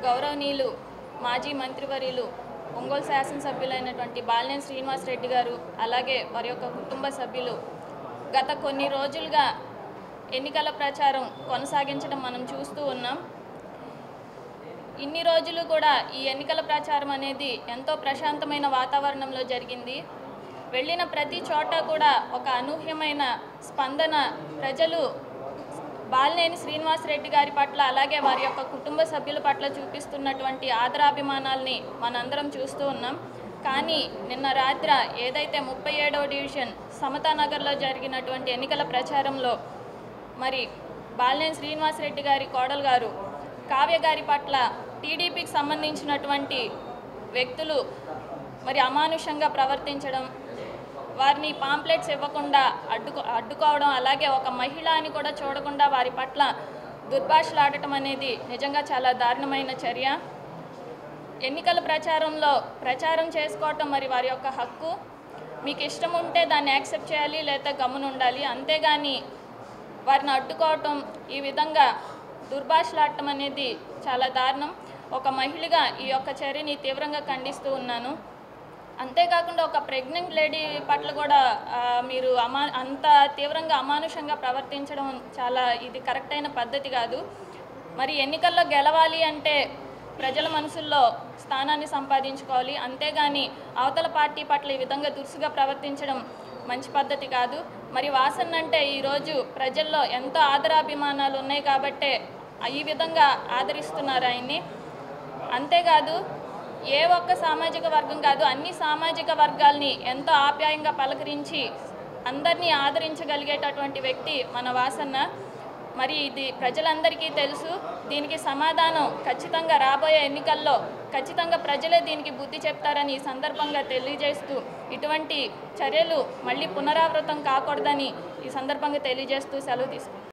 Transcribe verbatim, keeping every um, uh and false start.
గౌరవనీయులు మాజీ మంత్రివర్యులు ఒంగోలు శాసనసభ్యులైనటువంటి బాలినేని శ్రీనివాస్ రెడ్డి గారు అలాగే వారి యొక్క కుటుంబ సభ్యులు గత కొన్ని రోజులుగా ఎన్నికల ప్రచారం కొనసాగించడం మనం చూస్తూ ఉన్నాం. ఇన్ని రోజులు కూడా ఈ ఎన్నికల ప్రచారం అనేది ఎంతో ప్రశాంతమైన వాతావరణంలో జరిగింది. వెళ్ళిన ప్రతి చోట కూడా ఒక అనూహ్యమైన స్పందన ప్రజలు బాలినేని శ్రీనివాస్ రెడ్డి గారి పట్ల అలాగే వారి యొక్క కుటుంబ సభ్యుల పట్ల చూపిస్తున్నటువంటి ఆదరాభిమానాల్ని మనందరం చూస్తూ ఉన్నాం. కానీ నిన్న రాత్రి ఏదైతే ముప్పై ఏడవ డివిజన్ సమతానగర్లో జరిగినటువంటి ఎన్నికల ప్రచారంలో మరి బాలినేని శ్రీనివాస్ రెడ్డి గారి కోడలు గారు కావ్య గారి పట్ల టీడీపీకి సంబంధించినటువంటి వ్యక్తులు మరి అమానుషంగా ప్రవర్తించడం, వారిని పాంప్లెట్స్ ఇవ్వకుండా అడ్డుకో అడ్డుకోవడం అలాగే ఒక మహిళ అని కూడా చూడకుండా వారి పట్ల దుర్భాషలాడటం అనేది నిజంగా చాలా దారుణమైన చర్య. ఎన్నికల ప్రచారంలో ప్రచారం చేసుకోవటం మరి వారి యొక్క హక్కు. మీకు ఇష్టం ఉంటే దాన్ని యాక్సెప్ట్ చేయాలి లేదా గమ్మున ఉండాలి. అంతేగాని వారిని అడ్డుకోవటం, ఈ విధంగా దుర్భాషలాడటం అనేది చాలా దారుణం. ఒక మహిళగా ఈ యొక్క చర్యని తీవ్రంగా ఖండిస్తూ ఉన్నాను. అంతేకాకుండా ఒక ప్రెగ్నెంట్ లేడీ పట్ల కూడా మీరు అమా అంత తీవ్రంగా అమానుషంగా ప్రవర్తించడం చాలా ఇది కరెక్ట్ అయిన పద్ధతి కాదు. మరి ఎన్నికల్లో గెలవాలి అంటే ప్రజల మనసుల్లో స్థానాన్ని సంపాదించుకోవాలి. అంతేగాని అవతల పార్టీ పట్ల ఈ విధంగా దురుసుగా ప్రవర్తించడం మంచి పద్ధతి కాదు. మరి వాసన్ అంటే ఈరోజు ప్రజల్లో ఎంతో ఆదరాభిమానాలు ఉన్నాయి కాబట్టే ఈ విధంగా ఆదరిస్తున్నారు ఆయన్ని. అంతేకాదు ఏ ఒక్క సామాజిక వర్గం కాదు, అన్ని సామాజిక వర్గాల్ని ఎంతో ఆప్యాయంగా పలకరించి అందరినీ ఆదరించగలిగేటటువంటి వ్యక్తి మన వాసన్న. మరి ఇది ప్రజలందరికీ తెలుసు. దీనికి సమాధానం ఖచ్చితంగా రాబోయే ఎన్నికల్లో ఖచ్చితంగా ప్రజలే దీనికి బుద్ధి చెప్తారని ఈ సందర్భంగా తెలియజేస్తూ ఇటువంటి చర్యలు మళ్ళీ పునరావృతం కాకూడదని ఈ సందర్భంగా తెలియజేస్తూ సెలవు తీసుకుంటాను.